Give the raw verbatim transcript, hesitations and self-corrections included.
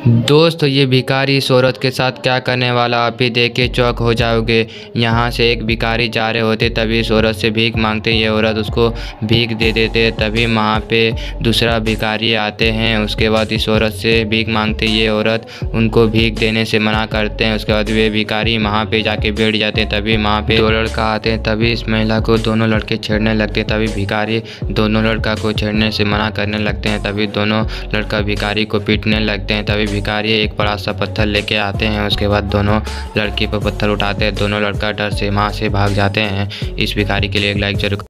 दोस्त, ये भिखारी इस औरत के साथ क्या करने वाला, आप भी देख के चौक हो जाओगे। यहाँ से एक भिखारी जा रहे होते तभी इस औरत से भीख मांगते, ये औरत उसको भीख दे देते। तभी वहाँ पे दूसरा भिखारी आते हैं, उसके बाद इस औरत से भीख मांगते, ये औरत उनको भीख देने से मना करते हैं। उसके बाद वे भिखारी वहाँ पे जाके बैठ जाते हैं। तभी वहाँ पे दो लड़का आते हैं, तभी इस महिला को दोनों लड़के छेड़ने लगते हैं। तभी भिखारी दोनों लड़का को छेड़ने से मना करने लगते हैं। तभी दोनों लड़का भिखारी को पीटने लगते हैं। तभी भिखारी एक बड़ा सा पत्थर लेके आते हैं। उसके बाद दोनों लड़की पर पत्थर उठाते हैं। दोनों लड़का डर से वहाँ से भाग जाते हैं। इस भिखारी के लिए एक लाइक जरूर